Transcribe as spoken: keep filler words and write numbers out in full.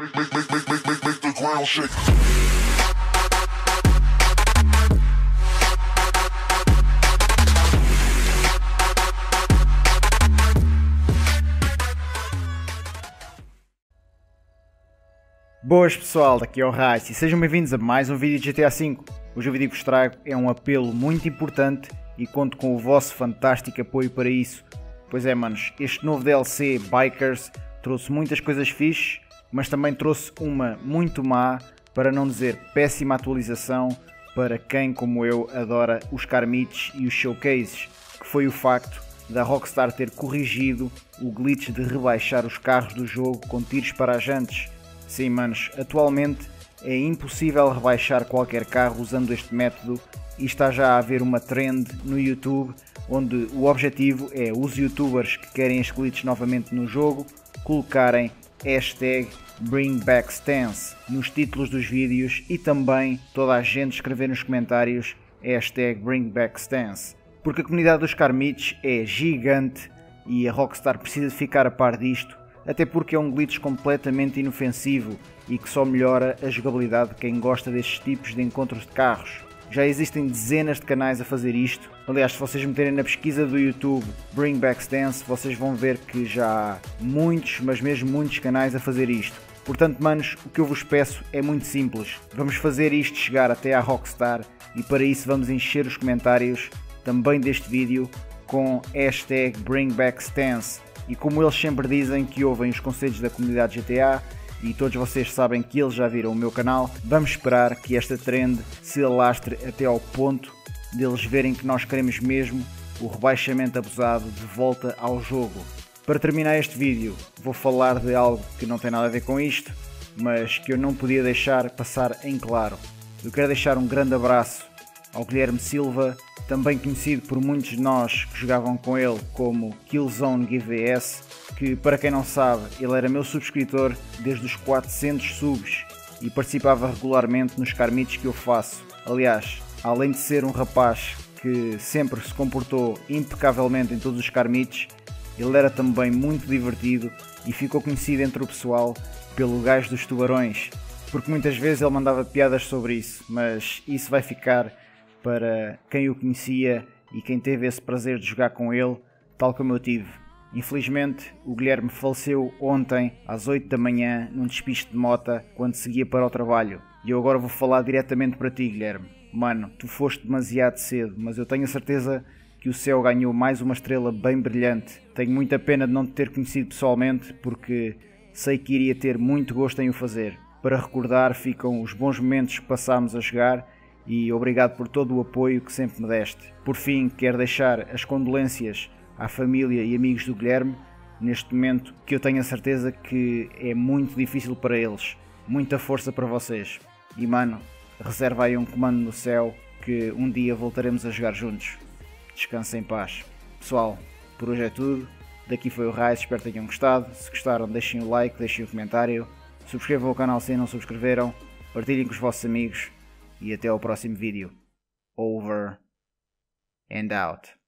Make, make, make, make, make, make, make the ground shake. Boas pessoal, daqui é o Rice e sejam bem-vindos a mais um vídeo de G T A cinco. Hoje o vídeo que vos trago é um apelo muito importante e conto com o vosso fantástico apoio para isso. Pois é, manos, este novo D L C Bikers trouxe muitas coisas fixes, mas também trouxe uma muito má, para não dizer péssima atualização para quem, como eu, adora os car meets e os showcases, que foi o facto da Rockstar ter corrigido o glitch de rebaixar os carros do jogo com tiros para as jantes. Sim, manos, atualmente é impossível rebaixar qualquer carro usando este método e está já a haver uma trend no YouTube onde o objetivo é os youtubers que querem este glitch novamente no jogo colocarem hashtag BringBackStance nos títulos dos vídeos e também toda a gente escrever nos comentários hashtag BringBackStance, porque a comunidade dos car meets é gigante e a Rockstar precisa de ficar a par disto, até porque é um glitch completamente inofensivo e que só melhora a jogabilidade de quem gosta destes tipos de encontros de carros. Já existem dezenas de canais a fazer isto. Aliás, se vocês meterem na pesquisa do YouTube BringBackStance, vocês vão ver que já há muitos, mas mesmo muitos canais a fazer isto. Portanto, manos, o que eu vos peço é muito simples. Vamos fazer isto chegar até à Rockstar e para isso vamos encher os comentários também deste vídeo com hashtag BringBackStance. E como eles sempre dizem que ouvem os conselhos da comunidade G T A, e todos vocês sabem que eles já viram o meu canal, vamos esperar que esta trend se alastre até ao ponto deles verem que nós queremos mesmo o rebaixamento abusado de volta ao jogo. Para terminar este vídeo, vou falar de algo que não tem nada a ver com isto, mas que eu não podia deixar passar em claro. Eu quero deixar um grande abraço ao Guilherme Silva, também conhecido por muitos de nós que jogavam com ele como Killzone G V S, que, para quem não sabe, ele era meu subscritor desde os quatrocentos subs e participava regularmente nos car meets que eu faço. Aliás, além de ser um rapaz que sempre se comportou impecavelmente em todos os car meets, ele era também muito divertido e ficou conhecido entre o pessoal pelo gajo dos tubarões, porque muitas vezes ele mandava piadas sobre isso, mas isso vai ficar para quem o conhecia e quem teve esse prazer de jogar com ele, tal como eu tive. Infelizmente, o Guilherme faleceu ontem às oito da manhã num despiste de mota quando seguia para o trabalho. E eu agora vou falar diretamente para ti, Guilherme. Mano, tu foste demasiado cedo, mas eu tenho a certeza que o céu ganhou mais uma estrela bem brilhante. Tenho muita pena de não te ter conhecido pessoalmente, porque sei que iria ter muito gosto em o fazer. Para recordar ficam os bons momentos que passámos a jogar e obrigado por todo o apoio que sempre me deste. Por fim, quero deixar as condolências à família e amigos do Guilherme, neste momento que eu tenho a certeza que é muito difícil para eles. Muita força para vocês. E mano, reserva aí um comando no céu que um dia voltaremos a jogar juntos. Descansa em paz. Pessoal, por hoje é tudo. Daqui foi o Rice, espero que tenham gostado. Se gostaram, deixem o like, deixem o comentário. Subscrevam o canal se ainda não subscreveram. Partilhem com os vossos amigos. E até ao próximo vídeo. Over and out.